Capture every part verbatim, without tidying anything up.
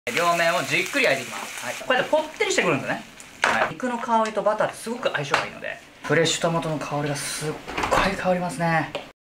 両面をじっくり焼いていきます。はい、こうやってポッテリしてくるんですね。はい、肉の香りとバターってすごく相性がいいので、フレッシュトマトの香りがすっごい香りますね。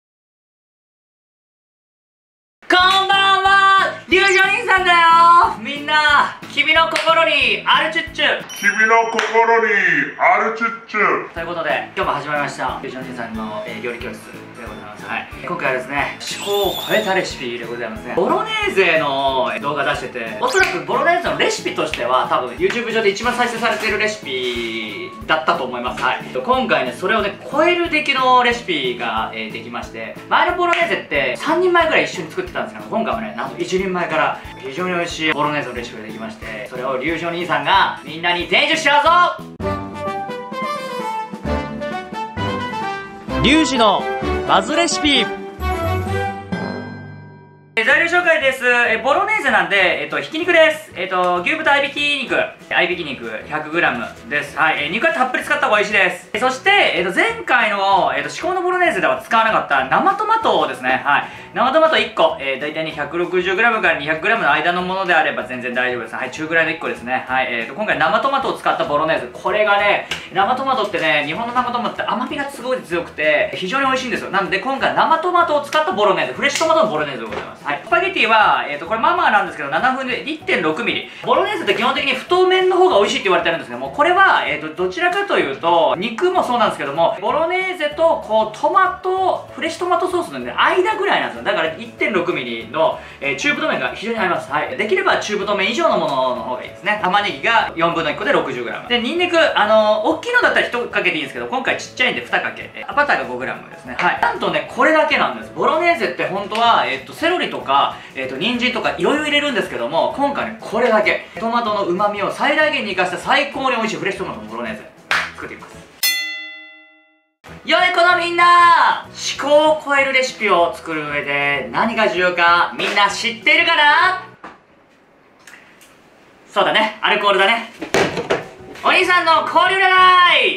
こんばんは、リュウジお兄さんだよ。みんな、君の心にアルチュッチュ、 君の心にアルチュッチュということで、今日も始まりましたリュウジお兄さんの、えー、料理教室でございます。はい、今回はですね、思考を超えたレシピでございますね。ボロネーゼの動画出してて、おそらくボロネーゼのレシピとしては多分 YouTube 上で一番再生されているレシピだったと思います。はい、今回ね、それをね超える出来のレシピが、えー、できまして、前のボロネーゼってさんにんまえぐらい一緒に作ってたんですけど、今回はねなんといちにんまえから非常に美味しいボロネーゼのレシピができまして、それをリュウジお兄さんがみんなに伝授しちゃうぞ。 リュウジのバズレシピ。 材料紹介です。えボロネーゼなんで、えっと、ひき肉です。えっと、牛豚合いびき肉、合いびき肉 ひゃくグラム です。はい、え肉はたっぷり使った方が美味しいです。そして、えっと、前回の、えっと、至高のボロネーゼでは使わなかった生トマトですね。はい、生トマトいっこ、えー、大体ね ひゃくろくじゅうグラム から にひゃくグラム の間のものであれば全然大丈夫です。はい、中ぐらいのいっこですね。はい、えっと、今回生トマトを使ったボロネーゼ、これがね、生トマトってね、日本の生トマトって甘みがすごい強くて非常に美味しいんですよ。なので今回生トマトを使ったボロネーゼ、フレッシュトマトのボロネーゼでございます。はい、スパゲティは、えー、とこれママなんですけどななふんで いってんろくミリ。ボロネーゼって基本的に太麺の方が美味しいって言われてるんですけども、これは、えー、とどちらかというと肉もそうなんですけども、ボロネーゼとこうトマトフレッシュトマトソースの、ね、間ぐらいなんですよ。だから いってんろくミリの、えー、中太麺が非常に合います。はい、できれば中太麺以上のものの方がいいですね。玉ねぎがよんぶんのいっこで ろくじゅうグラム で、ニンニクあのー、大きいのだったらいちかけでいいんですけど、今回ちっちゃいんでにかけ、えー、バターが ごグラム ですね。はい、なんとねこれだけなんです。ボロネーゼって本当は、えー、とセロリとか、えー、と人参とかいろいろ入れるんですけども、今回ねこれだけトマトの旨味を最大限に生かした最高に美味しいフレッシュトマトのボロネーゼ作っていきます。よい子のみんな、思考を超えるレシピを作る上で何が重要かみんな知っているかな？そうだね、アルコールだね。お兄さんの氷占い、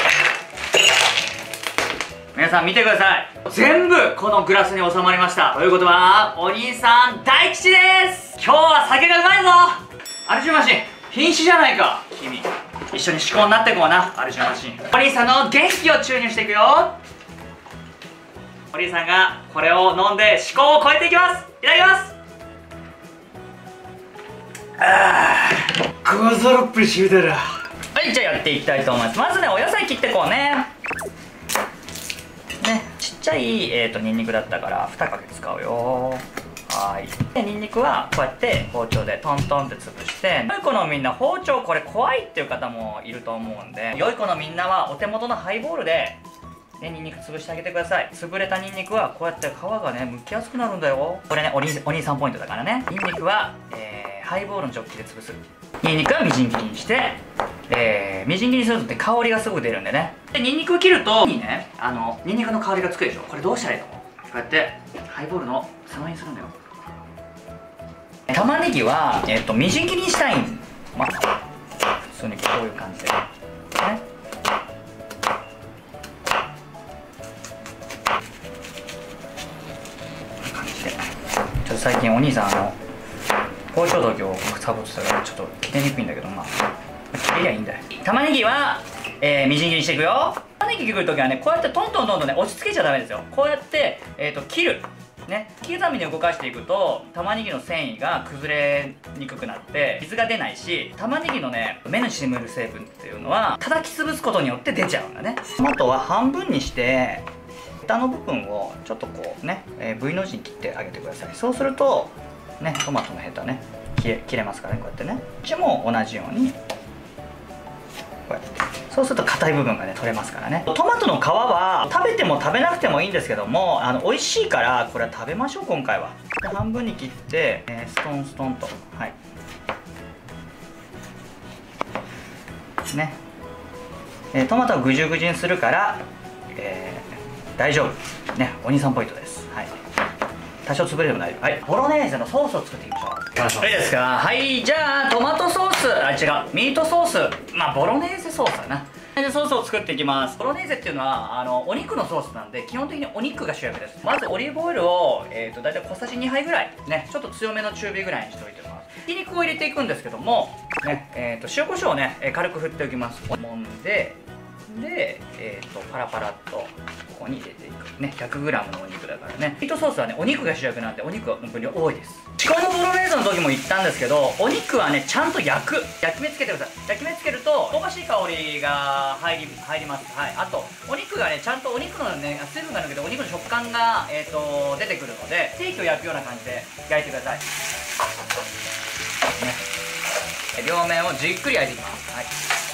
皆さん見てください。全部このグラスに収まりました。ということはお兄さん大吉です。今日は酒がうまいぞ。アルチューマシン瀕死じゃないか君。一緒に思考になっていこうな、アルチューマシン。お兄さんの元気を注入していくよ。お兄さんがこれを飲んで思考を超えていきます。いただきます。あー、ゴゾロップしみてる。はい、じゃあやっていきたいと思います。まずねお野菜切っていこうね。ね、ちっちゃい、えー、とニンニクだったからにかけ使うよ。はい、でニンニクはこうやって包丁でトントンって潰して、良い子のみんな包丁これ怖いっていう方もいると思うんで、良い子のみんなはお手元のハイボールで、ね、ニンニク潰してあげてください。潰れたニンニクはこうやって皮がね剥きやすくなるんだよ。これねお兄、お兄さんポイントだからね。ニンニクは、えー、ハイボールのジョッキで潰す。ニンニクはみじん切りにして、えー、みじん切りにするとって香りがすぐ出るんでね。でニンニクを切るといいね、あのニンニクの香りがつくでしょ。これどうしたらいいと思う？こうやってハイボールのさまにするんだよ。玉ねぎは、えー、とみじん切りにしたいん、まあ普通にこういう感じでね。ちょっと最近お兄さんあの包丁道具をサボってたからちょっと切れにくいんだけど、まあ切れりゃいいんだよ。玉ねぎは、えー、みじん切りにしていくよ。玉ねぎ切るときはねこうやってトントントンとね押し付けちゃダメですよ。こうやって、えー、と切るね、刻みで動かしていくと玉ねぎの繊維が崩れにくくなって水が出ないし、玉ねぎのね目に染みる成分っていうのは叩き潰すことによって出ちゃうんだね。トマトは半分にしてヘタの部分をちょっとこうね、えー、V の字に切ってあげてください。そうするとねトマトのヘタね切れ、切れますからね。こうやってね、こっちも同じようにこうやって、そうすると硬い部分がね取れますからね。トマトの皮は食べても食べなくてもいいんですけども、あの美味しいからこれは食べましょう今回は。で半分に切って、えー、ストンストンと、はいね、えー、トマトはぐじゅぐじゅにするから、えー、大丈夫ね。お兄さんポイントです。はい、多少潰れても大丈夫。はい、ボロネーゼのソースを作っていきましょう。いいですか。はい、じゃあトマトソース、あ違うミートソース、まあボロネーゼソースだな。でソースを作っていきます。ボロネーゼっていうのはあのお肉のソースなんで基本的にお肉が主役です。まずオリーブオイルを、えー、と大体小さじにはいぐらいね、ちょっと強めの中火ぐらいにしておいてます。 ひき肉を入れていくんですけども、ねえー、と塩コショウをね軽く振っておきます。もんでで、えー、とパラパラっとここに入れていくね。 ひゃくグラム のお肉だからね。ミートソースはねお肉が主役なんでお肉は本当に多いです。至高のボロネーゼの時も言ったんですけど、お肉はねちゃんと焼く焼き目つけてください。焼き目つけると香ばしい香りが入り入ります。はい、あとお肉がねちゃんとお肉のね水分が抜けてお肉の食感が、えー、と出てくるので、ステーキを焼くような感じで焼いてくださいね。両面をじっくり焼いていきます。はい、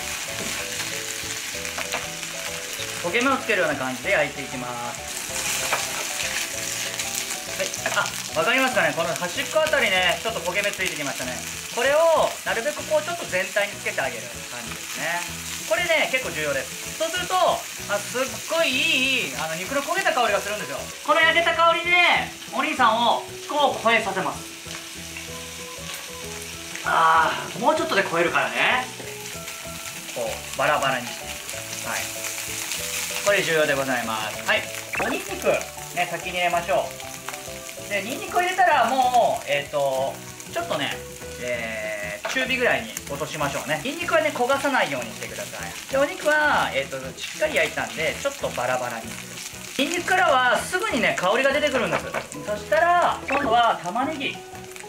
焦げ目をつけるような感じで焼いていきます。はい、あ、わかりますかね、この端っこあたりねちょっと焦げ目ついてきましたね。これをなるべくこうちょっと全体につけてあげる感じですね。これね結構重要です。そうするとあすっごいいいあの肉の焦げた香りがするんですよ。この焼けた香りでお兄さんをこう超えさせます。あーもうちょっとで超えるからね、こうバラバラにしていく。はい、これ重要でございます。はい、おにんにくね先に入れましょう。でにんにくを入れたらもうえっ、ー、とちょっとね、えー、中火ぐらいに落としましょうね。にんにくはね焦がさないようにしてください。でお肉は、えー、としっかり焼いたんでちょっとバラバラにする。にんにくからはすぐにね香りが出てくるんです。そしたら今度は玉ねぎ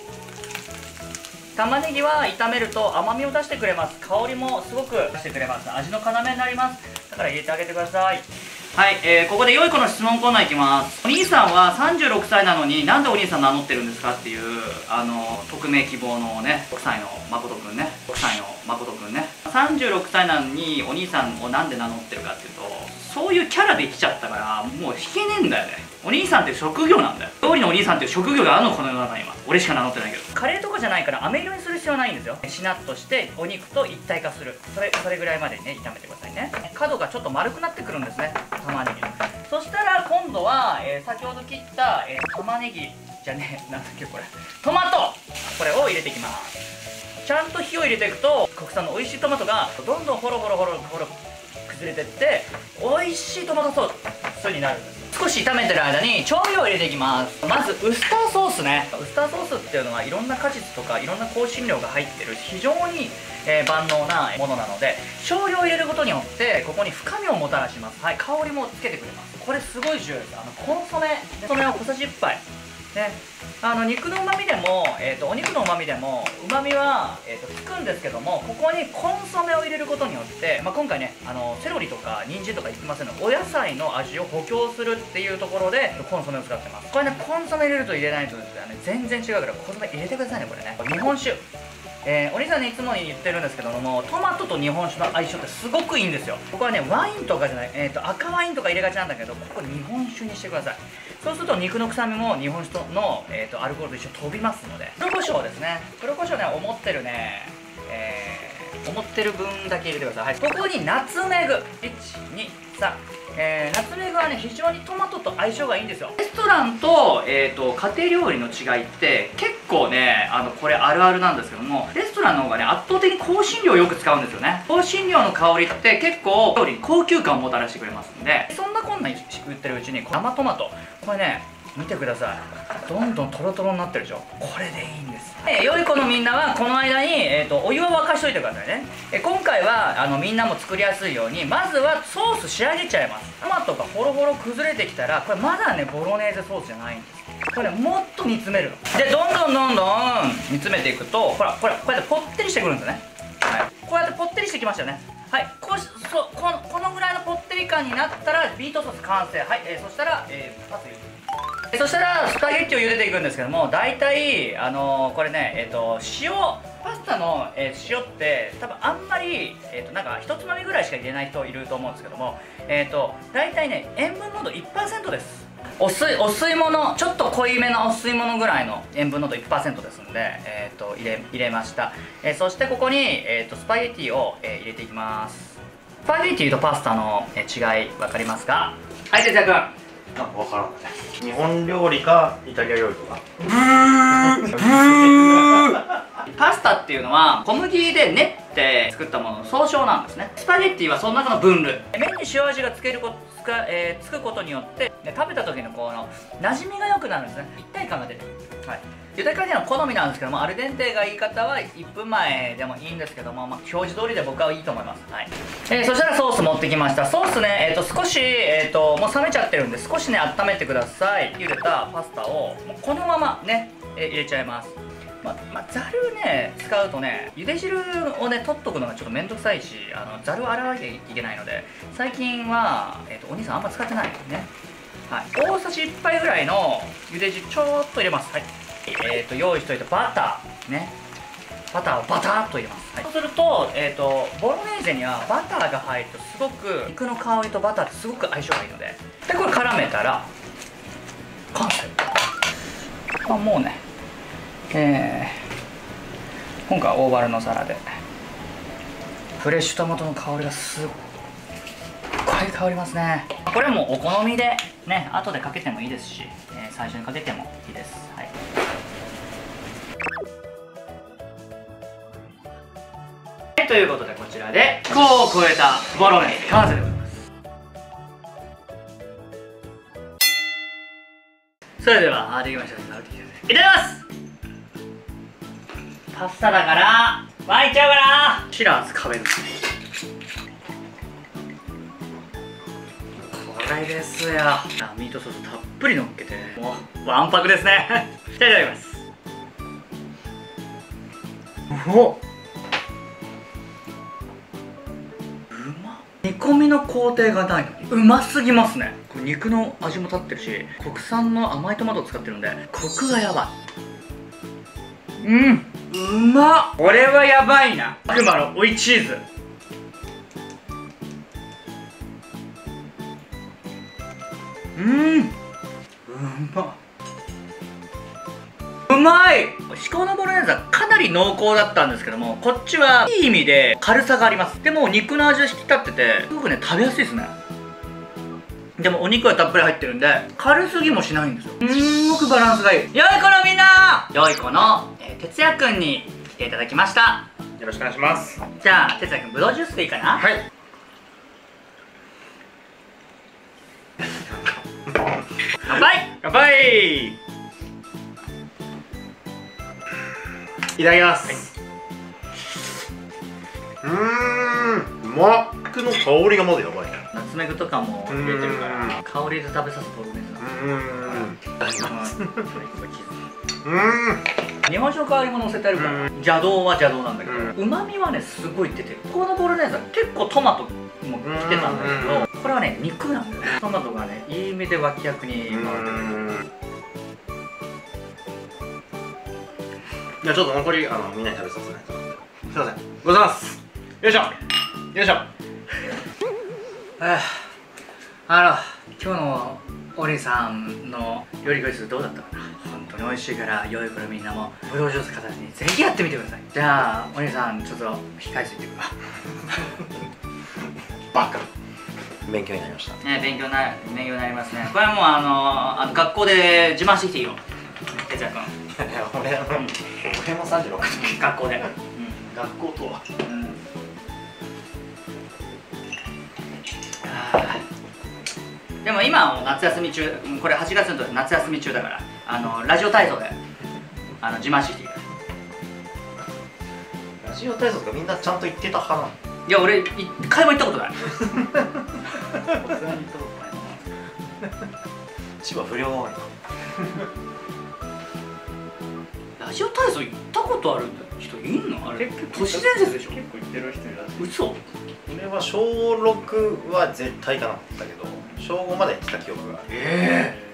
玉ねぎは炒めると甘みを出してくれます。香りもすごく出してくれます。味の要になります。だから入れてあげてください。はい、えー、ここで良い子の質問コーナーいきます。お兄さんはさんじゅうろくさいなのになんでお兄さん名乗ってるんですかっていうあの匿名希望のねろくさいの誠くんねろくさいの誠くんねさんじゅうろくさいなのにお兄さんをなんで名乗ってるかっていうと、そういうキャラで来ちゃったからもう引けねえんだよね。お兄さんっていう職業なんだよ。料理のお兄さんっていう職業があるのこの世の中には。俺しか名乗ってないけど、カレーとかじゃないから飴色にする必要はないんですよ。しなっとしてお肉と一体化する、それそれぐらいまでね炒めてくださいね。角がちょっと丸くなってくるんですね、玉ねぎ。そしたら今度は、えー、先ほど切った、えー、玉ねぎじゃねえなんだっけこれトマト、これを入れていきます。ちゃんと火を入れていくと国産の美味しいトマトがどんどんホロホロホロホロ崩れてって美味しいトマトソースになるんです。少し炒めてる間に調味料を入れていきます。まずウスターソースね。ウスターソースっていうのはいろんな果実とかいろんな香辛料が入ってる非常に、えー、万能なものなので、少量入れることによってここに深みをもたらします。はい、香りもつけてくれます。これすごい重要です。あのコンソメコンソメを小さじいっぱいね、あの肉のうまみでも、えー、とお肉のうまみでもうまみは、えー、とつくんですけども、ここにコンソメを入れることによって、まあ、今回ねあのセロリとか人参とか言ってませんのでお野菜の味を補強するっていうところでコンソメを使ってます。これねコンソメ入れると入れないとですね全然違うからコンソメ入れてくださいね。これね日本酒、えー、お兄さんねいつも言ってるんですけども、トマトと日本酒の相性ってすごくいいんですよ。ここはねワインとかじゃない、えー、と赤ワインとか入れがちなんだけど、ここ日本酒にしてください。そうすると肉の臭みも日本酒との、えー、とアルコールと一緒に飛びますので。黒胡椒ですね。黒胡椒ね思ってるね、えー、思ってる分だけ入れてください。はい、ここにナツメグいちにさん、えー、ナツメグはね非常にトマトと相性がいいんですよ。レストランと,、えー、と家庭料理の違いって結構ねあのこれあるあるなんですけども、レストランの方がね圧倒的に香辛料をよく使うんですよね。香辛料の香りって結構料理に高級感をもたらしてくれますんで、そんなこんな言ってるうちに生トマトこれね見てください、どんどんトロトロになってるでしょ。これでいいんです。えー、良い子のみんなはこの間に、えー、とお湯を沸かしといてくださいね。えー、今回はあのみんなも作りやすいようにまずはソース仕上げちゃいます。トマトがホロホロ崩れてきたらこれまだねボロネーゼソースじゃないんです。これねもっと煮詰めるので、どんどんどんどん煮詰めていくとほらこれこうやってポッテリしてくるんですね。はい、こうやってポッテリしてきましたよね。はい、こうしそこのこのぐらいのポッテリ感になったらミートソース完成。はい、えー、そしたら、えー、パス入れてそしたらスパゲッティを茹でていくんですけども、大体あのー、これねえっ、ー、と塩パスタの、えー、塩って多分あんまり、えー、となんかひとつまみぐらいしか入れない人いると思うんですけども、えっ、ー、と大体ね塩分濃度 いちパーセント です。お吸いお吸い物ちょっと濃いめのお吸い物ぐらいの塩分濃度 いちパーセント ですので、えー、と入れ入れました。えー、そしてここに、えー、とスパゲッティを、えー、入れていきます。スパゲッティとパスタの、えー、違い分かりますか？はい、哲也君。 あ、分からない。日本料理かイタリア料理とか。 パスタっていうのは小麦で練って作ったものの総称なんですね。スパゲッティはその中の分類。麺に塩味がつけるこつか、えー、つくことによって、ね、食べた時のこの馴染みが良くなるんですね。一体感が出てくる。はい、 茹で加減は好みなんですけども、アルデンテがいい方はいっぷんまえでもいいんですけども、まあ、表示通りで僕はいいと思います。はい。えー、そしたらソース持ってきました。ソースね、えっ、ー、と少し、えっ、ー、ともう冷めちゃってるんで少しね温めてください。茹でたパスタをもうこのままね、えー、入れちゃいます。ままざるね使うとね、茹で汁をね取っとくのがちょっと面倒くさいし、あのざるを洗わなきゃいけないので、最近は、えー、とお兄さんあんま使ってないね。はい、大さじいっぱいぐらいの茹で汁ちょっと入れます。はい。えー、と用意しといたバターね、バターをバターっと入れます。はい、そうすると、えー、とボロネーゼにはバターが入るとすごく肉の香りとバターってすごく相性がいいので、でこれ絡めたら完成。まあ、もうね、えー、今回はオーバルの皿でフレッシュトマトの香りがすっごい香りますね。これはもうお好みでね、後でかけてもいいですし、えー、最初にかけてもいいです。はい。はい、ということでこちらでごを超えたボロネーゼ完成でございます。それではあできました。いただきます。パスタだから沸いちゃうかな。シラーズ壁ですね。これですよ。ミートソースたっぷりのっけてもうわんぱくですね。じゃあいただきます。おっ、うまっ。煮込みの工程がないのにうますぎますね。これ肉の味も立ってるし、国産の甘いトマトを使ってるんでコクがやばい。うん、うまっ。これはやばいな。悪魔の追いチーズ。うん、うまっ。うまい。至高のボロネーゼはかなり濃厚だったんですけども、こっちはいい意味で軽さがあります。でも肉の味は引き立っててすごくね食べやすいですね。でもお肉はたっぷり入ってるんで軽すぎもしないんですよ。すんごくバランスがいい。よい子のみんな、よい子の、えー、哲也くんに来ていただきました。 よろしくお願いします。 じゃあ哲也くんぶどうジュースでいいかな。 はい。 乾杯。 乾杯。いただきます。うーん、うまっ。肉の香りがまだやばい。 ナツメグとかも入れてるから香りで食べさすボロネーゼだ。うーん、いただきます。うーん、日本酒の香りも乗せてあるから邪道は邪道なんだけど、うまみはねすごい出てる。このボロネーゼは結構トマトも来てたんだけど、これはね肉なんだよね。トマトがねいい意味で脇役に回ってくる。 いや、ちょっと残りあのみんなに食べさせないと。すいません、ごちそうさまです。よいしょよいしょ。 あの今日のお兄さんの料理教室どうだったかな。本当に美味しいから良い子のみんなもぶどうジュース片手にぜひやってみてください。じゃあお兄さんちょっと控え室行ってくるわ。 バカ。勉強になりました。 ね、勉強な勉強になりますね。これはもうあのあの学校で自慢してきていいよ、哲也君。 俺俺もさんじゅうろく学校で、うん、 学校とは、うん、 でも今はもう夏休み中、これはちがつの時夏休み中だから、あのラジオ体操であの自慢してきていいから。 ラジオ体操とかみんなちゃんと言ってた派なの？ いや俺一回も行ったことない。 千葉不良が多いな。 ラジオ体操行ったことある人いんの？あれ都市伝説でしょ。 結構行ってる人いるらしい。 嘘？ 俺は小ろくは絶対行かなかったけど小ごまで行ってた記憶がある。 え